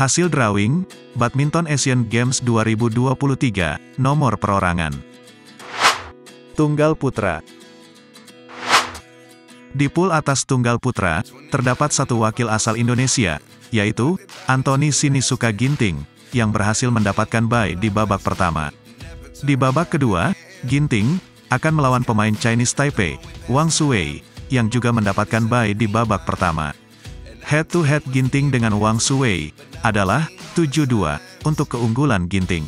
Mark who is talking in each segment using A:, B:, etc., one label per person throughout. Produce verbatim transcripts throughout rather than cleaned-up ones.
A: Hasil drawing, Badminton Asian Games dua ribu dua puluh tiga, nomor perorangan. Tunggal putra. Di pool atas tunggal putra, terdapat satu wakil asal Indonesia, yaitu Anthony Sinisuka Ginting, yang berhasil mendapatkan bye di babak pertama. Di babak kedua, Ginting akan melawan pemain Chinese Taipei, Wang Shuwei, yang juga mendapatkan bye di babak pertama. Head-to-head Ginting dengan Wang Shuwei adalah tujuh dua untuk keunggulan Ginting.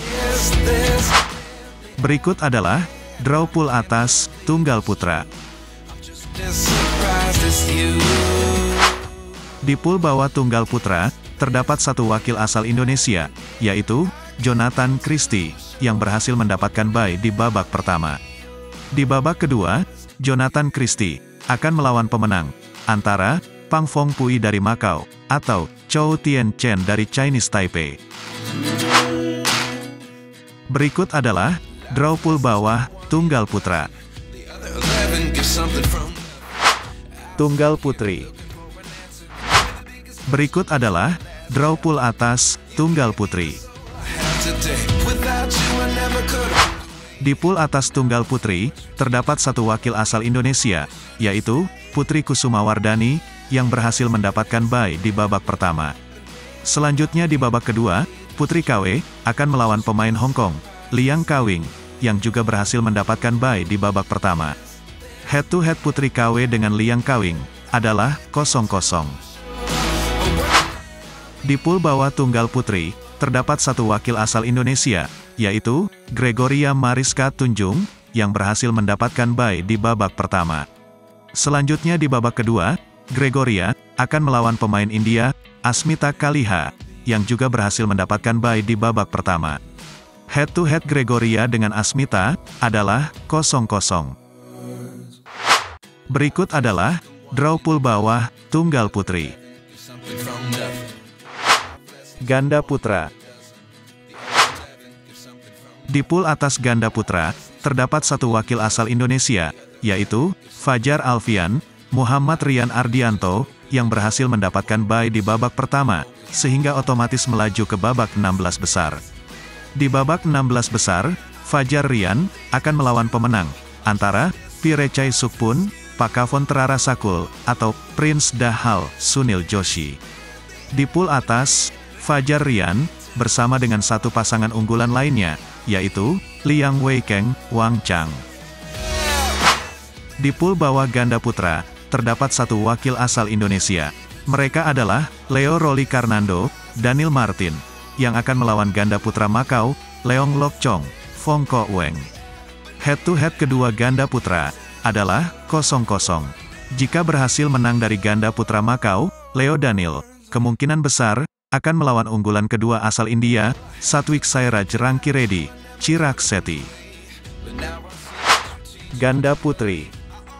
A: Berikut adalah draw pool atas tunggal putra. Di pool bawah tunggal putra, terdapat satu wakil asal Indonesia, yaitu Jonathan Christie, yang berhasil mendapatkan bye di babak pertama. Di babak kedua, Jonathan Christie akan melawan pemenang antara Pang Fong Pui dari Macau atau Chou Tien Chen dari Chinese Taipei. Berikut adalah draw pool bawah tunggal putra. Tunggal putri. Berikut adalah draw pool atas tunggal putri. Di pool atas tunggal putri, terdapat satu wakil asal Indonesia, yaitu Putri Kusumawardhani, yang berhasil mendapatkan bye di babak pertama. Selanjutnya di babak kedua, Putri K W akan melawan pemain Hong Kong, Liang Kawing, yang juga berhasil mendapatkan bye di babak pertama. Head-to-head Putri K W dengan Liang Kawing adalah kosong kosong. Di pool bawah tunggal putri, terdapat satu wakil asal Indonesia, yaitu Gregoria Mariska Tunjung, yang berhasil mendapatkan bye di babak pertama. Selanjutnya di babak kedua, Gregoria akan melawan pemain India, Asmita Kaliha, yang juga berhasil mendapatkan bye di babak pertama. Head-to-head Gregoria dengan Asmita adalah kosong kosong. Berikut adalah draw pool bawah tunggal putri. Ganda putra. Di pool atas ganda putra, terdapat satu wakil asal Indonesia, yaitu Fajar Alfian, Muhammad Rian Ardianto, yang berhasil mendapatkan bye di babak pertama, sehingga otomatis melaju ke babak enam belas besar. Di babak enam belas besar, Fajar Rian akan melawan pemenang antara Pirechai Sukpun, Pakavon Terarasakul, atau Prince Dahal Sunil Joshi. Di pool atas, Fajar Rian bersama dengan satu pasangan unggulan lainnya, yaitu Liang Weikeng, Wang Chang. Di pool bawah ganda putra, terdapat satu wakil asal Indonesia. Mereka adalah Leo Rolly Karnando, Daniel Martin, yang akan melawan ganda putra Macau, Leong Lok Chong, Fong Ko Weng. Head-to-head kedua ganda putra adalah kosong kosong. Jika berhasil menang dari ganda putra Macau, Leo Daniel kemungkinan besar akan melawan unggulan kedua asal India, Satwik Sairaj Rankireddy, Chirag Shetty. Ganda putri.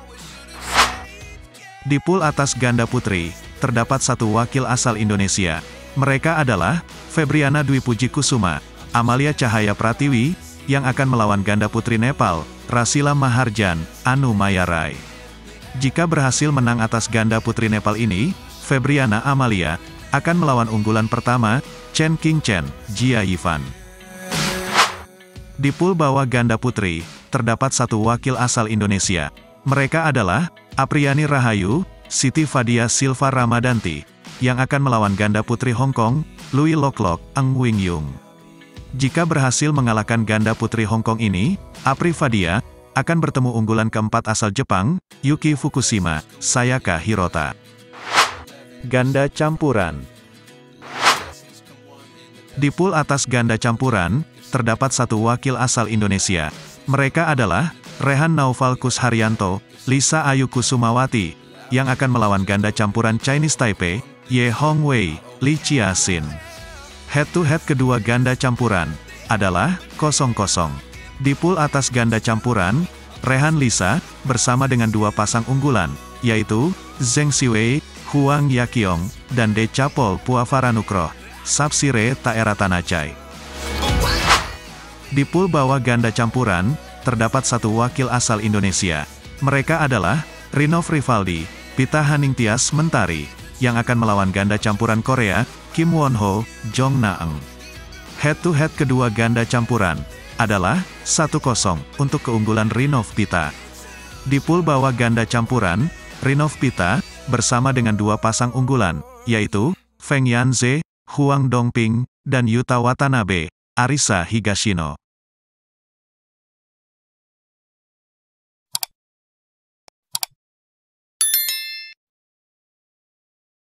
A: Di pool atas ganda putri, terdapat satu wakil asal Indonesia. Mereka adalah Febriana Dwi Puji Kusuma, Amalia Cahaya Pratiwi, yang akan melawan ganda putri Nepal, Rasila Maharjan, Anu Mayarai. Jika berhasil menang atas ganda putri Nepal ini, Febriana Amalia akan melawan unggulan pertama, Chen King Chen, Jia Yifan. Di pool bawah ganda putri, terdapat satu wakil asal Indonesia. Mereka adalah Apriani Rahayu, Siti Fadia Silva Ramadanti, yang akan melawan ganda putri Hong Kong, Lui Lok Lok, Eng Wing Yung. Jika berhasil mengalahkan ganda putri Hong Kong ini, Apri Fadia akan bertemu unggulan keempat asal Jepang, Yuki Fukushima, Sayaka Hirota. Ganda campuran. Di pool atas ganda campuran, terdapat satu wakil asal Indonesia. Mereka adalah Rehan Naufal Kusharyanto, Lisa Ayu Kusumawati, yang akan melawan ganda campuran Chinese Taipei, Ye Hong Wei, Li Chia-sin. Head-to-head kedua ganda campuran adalah kosong kosong. Di pool atas ganda campuran, Rehan Lisa bersama dengan dua pasang unggulan, yaitu Zheng Siwei, Huang Yaqiong, dan Decapol Puavaranukroh, Sapsire Taeratanachai. Di pool bawah ganda campuran, terdapat satu wakil asal Indonesia. Mereka adalah Rinov Rivaldi, Pita Haningtyas Mentari, yang akan melawan ganda campuran Korea, Kim Won-ho, Jong Na-eun. Head-to-head kedua ganda campuran adalah satu kosong untuk keunggulan Rinov Pita. Di pool bawah ganda campuran, Rinov Pita bersama dengan dua pasang unggulan, yaitu Feng Yanze, Huang Dongping, dan Yuta Watanabe, Arisa Higashino.